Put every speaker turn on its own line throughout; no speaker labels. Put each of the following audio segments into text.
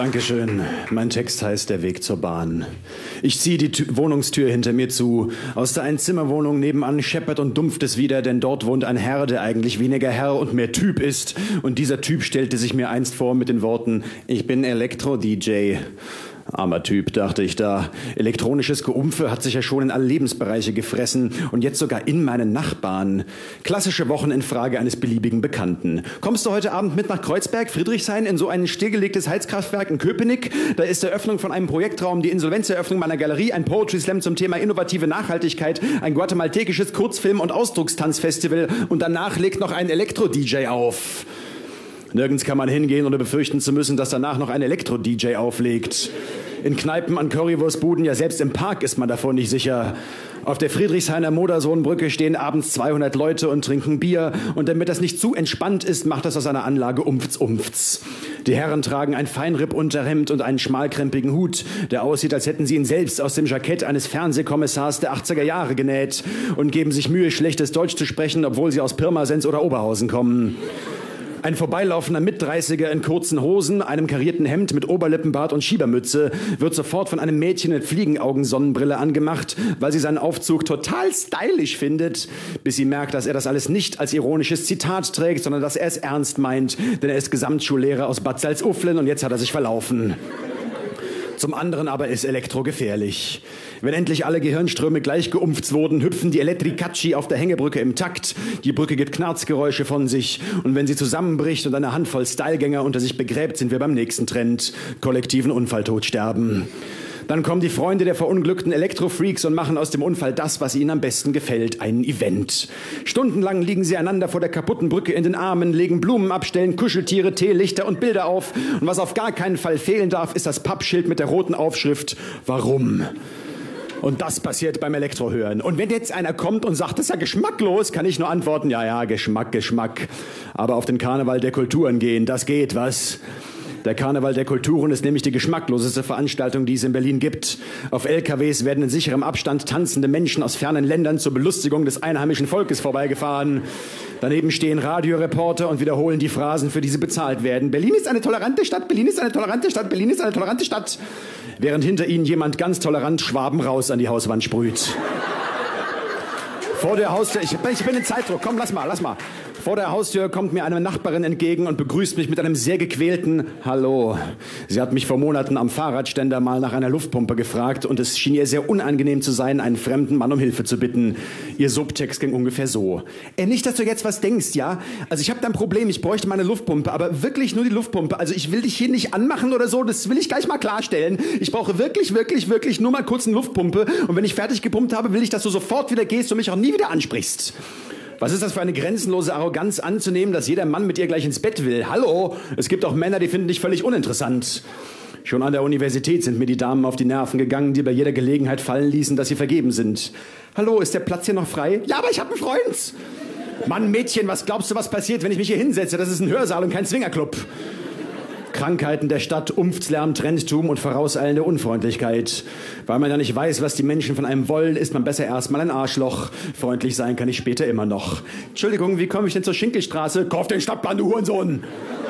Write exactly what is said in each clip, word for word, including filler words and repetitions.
Dankeschön. Mein Text heißt Der Weg zur Bahn. Ich ziehe die Tü- Wohnungstür hinter mir zu. Aus der Einzimmerwohnung nebenan scheppert und dumpft es wieder, denn dort wohnt ein Herr, der eigentlich weniger Herr und mehr Typ ist. Und dieser Typ stellte sich mir einst vor mit den Worten, ich bin Elektro-D J. Armer Typ, dachte ich da. Elektronisches Geumpfe hat sich ja schon in alle Lebensbereiche gefressen und jetzt sogar in meinen Nachbarn. Klassische Wochenendfrage eines beliebigen Bekannten. Kommst du heute Abend mit nach Kreuzberg, Friedrichshain, in so ein stillgelegtes Heizkraftwerk in Köpenick? Da ist Eröffnung von einem Projektraum, die Insolvenzeröffnung meiner Galerie, ein Poetry Slam zum Thema innovative Nachhaltigkeit, ein guatemaltekisches Kurzfilm- und Ausdruckstanzfestival und danach legt noch ein Elektro-D J auf. Nirgends kann man hingehen, ohne befürchten zu müssen, dass danach noch ein Elektro-D J auflegt. In Kneipen, an Currywurstbuden, ja selbst im Park ist man davon nicht sicher. Auf der Friedrichshainer Modersohnbrücke stehen abends zweihundert Leute und trinken Bier. Und damit das nicht zu entspannt ist, macht das aus einer Anlage Umfts Umfts. Die Herren tragen ein Feinripp-Unterhemd und einen schmalkrempigen Hut, der aussieht, als hätten sie ihn selbst aus dem Jackett eines Fernsehkommissars der achtziger Jahre genäht und geben sich Mühe, schlechtes Deutsch zu sprechen, obwohl sie aus Pirmasens oder Oberhausen kommen. Ein vorbeilaufender Mitdreißiger in kurzen Hosen, einem karierten Hemd mit Oberlippenbart und Schiebermütze wird sofort von einem Mädchen mit Fliegenaugensonnenbrille angemacht, weil sie seinen Aufzug total stylisch findet, bis sie merkt, dass er das alles nicht als ironisches Zitat trägt, sondern dass er es ernst meint, denn er ist Gesamtschullehrer aus Bad Salzuflen und jetzt hat er sich verlaufen. Zum anderen aber ist Elektro gefährlich. Wenn endlich alle Gehirnströme gleich geumpft wurden, hüpfen die Elektrikacci auf der Hängebrücke im Takt. Die Brücke gibt Knarzgeräusche von sich. Und wenn sie zusammenbricht und eine Handvoll Stylegänger unter sich begräbt, sind wir beim nächsten Trend. Kollektiven Unfalltod sterben. Dann kommen die Freunde der verunglückten Elektrofreaks und machen aus dem Unfall das, was ihnen am besten gefällt, ein Event. Stundenlang liegen sie einander vor der kaputten Brücke in den Armen, legen Blumen ab, stellen Kuscheltiere, Teelichter und Bilder auf. Und was auf gar keinen Fall fehlen darf, ist das Pappschild mit der roten Aufschrift Warum? Und das passiert beim Elektrohören. Und wenn jetzt einer kommt und sagt, das ist ja geschmacklos, kann ich nur antworten, ja, ja, Geschmack, Geschmack. Aber auf den Karneval der Kulturen gehen, das geht, was? Der Karneval der Kulturen ist nämlich die geschmackloseste Veranstaltung, die es in Berlin gibt. Auf L K Ws werden in sicherem Abstand tanzende Menschen aus fernen Ländern zur Belustigung des einheimischen Volkes vorbeigefahren. Daneben stehen Radioreporter und wiederholen die Phrasen, für die sie bezahlt werden. Berlin ist eine tolerante Stadt, Berlin ist eine tolerante Stadt, Berlin ist eine tolerante Stadt. Während hinter ihnen jemand ganz tolerant Schwaben raus an die Hauswand sprüht. Vor der Haustür, ich, ich bin in Zeitdruck, komm, lass mal, lass mal. Vor der Haustür kommt mir eine Nachbarin entgegen und begrüßt mich mit einem sehr gequälten Hallo. Sie hat mich vor Monaten am Fahrradständer mal nach einer Luftpumpe gefragt und es schien ihr sehr unangenehm zu sein, einen fremden Mann um Hilfe zu bitten. Ihr Subtext ging ungefähr so. Äh, nicht, dass du jetzt was denkst, ja? Also ich habe da ein Problem, ich bräuchte mal eine Luftpumpe, aber wirklich nur die Luftpumpe. Also ich will dich hier nicht anmachen oder so, das will ich gleich mal klarstellen. Ich brauche wirklich, wirklich, wirklich nur mal kurz eine Luftpumpe und wenn ich fertig gepumpt habe, will ich, dass du sofort wieder gehst und mich auch nie wieder ansprichst. Was ist das für eine grenzenlose Arroganz anzunehmen, dass jeder Mann mit ihr gleich ins Bett will? Hallo, es gibt auch Männer, die finden dich völlig uninteressant. Schon an der Universität sind mir die Damen auf die Nerven gegangen, die bei jeder Gelegenheit fallen ließen, dass sie vergeben sind. Hallo, ist der Platz hier noch frei? Ja, aber ich habe einen Freund. Mann, Mädchen, was glaubst du, was passiert, wenn ich mich hier hinsetze? Das ist ein Hörsaal und kein Swingerclub. Krankheiten der Stadt, Unftlärm, Trendtum und vorauseilende Unfreundlichkeit. Weil man ja nicht weiß, was die Menschen von einem wollen, ist man besser erstmal ein Arschloch. Freundlich sein kann ich später immer noch. Entschuldigung, wie komme ich denn zur Schinkelstraße? Kauf den Stadtplan, du Hurensohn!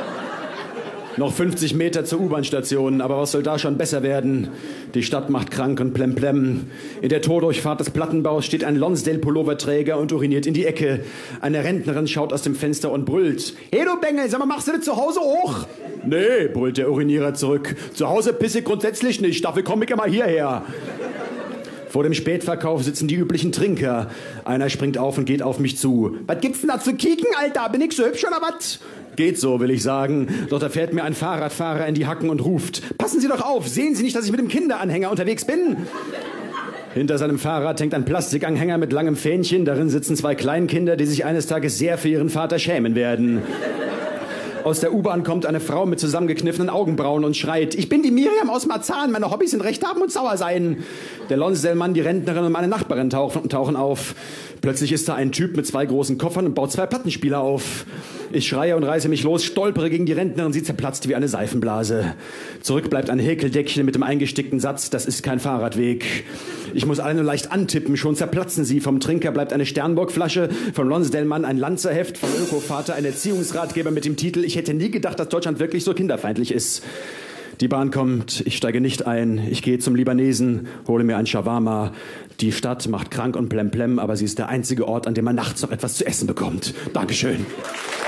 Noch fünfzig Meter zur U-Bahn-Station, aber was soll da schon besser werden? Die Stadt macht krank und plemplem. In der Tordurchfahrt des Plattenbaus steht ein Lonsdale-Pulloverträger und uriniert in die Ecke. Eine Rentnerin schaut aus dem Fenster und brüllt. Hey du Bengel, sag mal, machst du das zu Hause auch? Nee, brüllt der Urinierer zurück. Zu Hause pisse ich grundsätzlich nicht, dafür komme ich immer hierher. Vor dem Spätverkauf sitzen die üblichen Trinker. Einer springt auf und geht auf mich zu. Was gibt's denn da zu kicken, Alter? Bin ich so hübsch oder was? Geht so, will ich sagen. Doch da fährt mir ein Fahrradfahrer in die Hacken und ruft. Passen Sie doch auf, sehen Sie nicht, dass ich mit dem Kinderanhänger unterwegs bin? Hinter seinem Fahrrad hängt ein Plastikanhänger mit langem Fähnchen. Darin sitzen zwei Kleinkinder, die sich eines Tages sehr für ihren Vater schämen werden. Aus der U-Bahn kommt eine Frau mit zusammengekniffenen Augenbrauen und schreit, ich bin die Miriam aus Marzahn, meine Hobbys sind Recht haben und sauer sein. Der Lonsdale-Mann, die Rentnerin und meine Nachbarin tauchen, tauchen auf. Plötzlich ist da ein Typ mit zwei großen Koffern und baut zwei Plattenspieler auf. Ich schreie und reiße mich los, stolpere gegen die Rentnerin, sie zerplatzt wie eine Seifenblase. Zurück bleibt ein Häkeldeckchen mit dem eingestickten Satz, das ist kein Fahrradweg. Ich muss alle nur leicht antippen, schon zerplatzen sie. Vom Trinker bleibt eine Sternburg-Flasche, vom Lonsdale-Mann ein Lanzerheft, vom Öko-Vater ein Erziehungsratgeber mit dem Titel Ich hätte nie gedacht, dass Deutschland wirklich so kinderfeindlich ist. Die Bahn kommt, ich steige nicht ein. Ich gehe zum Libanesen, hole mir ein Shawarma. Die Stadt macht krank und plemplem, aber sie ist der einzige Ort, an dem man nachts noch etwas zu essen bekommt. Dankeschön.